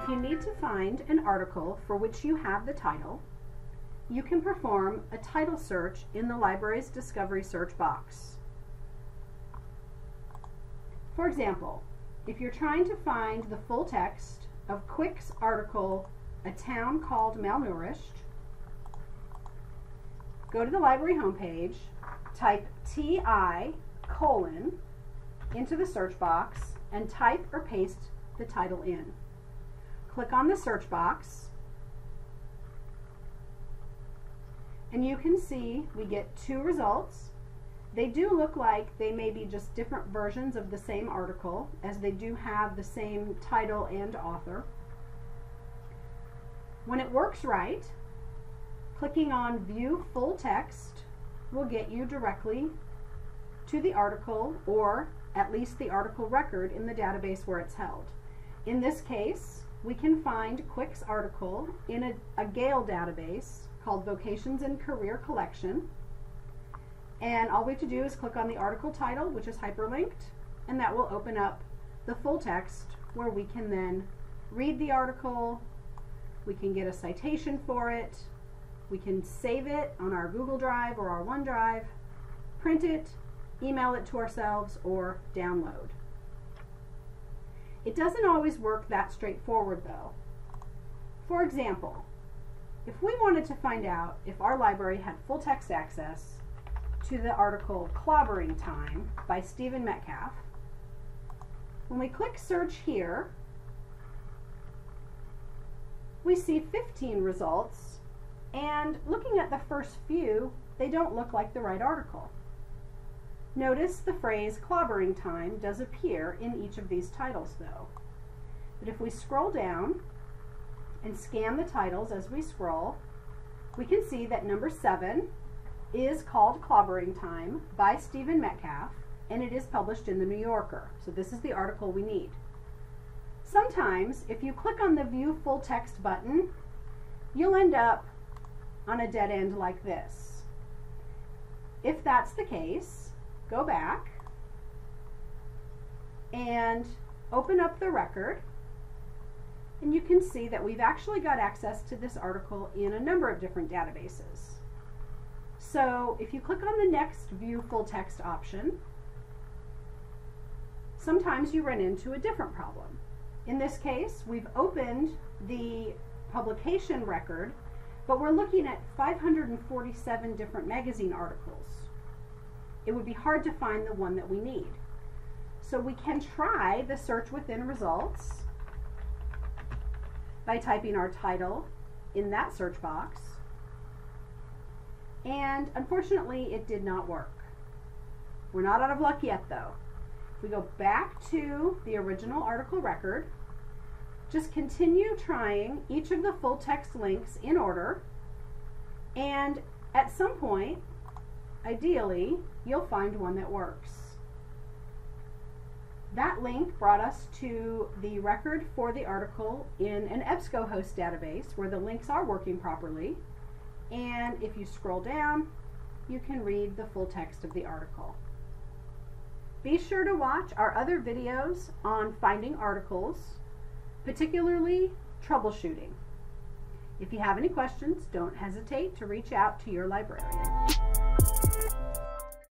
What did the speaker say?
you need to find an article for which you have the title, you can perform a title search in the library's Discovery search box. For example, if you're trying to find the full text of Quick's article, "A Town Called Malnourished," go to the library homepage, type TI: into the search box, and type or paste the title in. Click on the search box, and you can see we get 2 results. They do look like they may be just different versions of the same article, as they do have the same title and author. When it works right, clicking on View Full Text will get you directly to the article, or at least the article record in the database where it's held. In this case, we can find Quick's article in a Gale database called Vocations and Career Collection. And all we have to do is click on the article title, which is hyperlinked, and that will open up the full text where we can then read the article, we can get a citation for it, we can save it on our Google Drive or our OneDrive, print it, email it to ourselves, or download. It doesn't always work that straightforward though. For example, if we wanted to find out if our library had full text access to the article "Clobbering Time" by Stephen Metcalf, when we click search here, we see 15 results, and looking at the first few, they don't look like the right article. Notice the phrase "clobbering time" does appear in each of these titles though. But if we scroll down and scan the titles as we scroll, we can see that number 7 is called "Clobbering Time" by Stephen Metcalf, and it is published in the New Yorker. So this is the article we need. Sometimes if you click on the View Full Text button, you'll end up on a dead end like this. If that's the case, go back and open up the record, and you can see that we've actually got access to this article in a number of different databases. So if you click on the next View Full Text option, sometimes you run into a different problem. In this case, we've opened the publication record, but we're looking at 547 different magazine articles. It would be hard to find the one that we need. So we can try the search within results by typing our title in that search box, and unfortunately it did not work. We're not out of luck yet though. If we go back to the original article record, just continue trying each of the full text links in order, and at some point, ideally, you'll find one that works. That link brought us to the record for the article in an Ebsco host database where the links are working properly, and if you scroll down, you can read the full text of the article. Be sure to watch our other videos on finding articles, particularly troubleshooting. If you have any questions, don't hesitate to reach out to your librarian.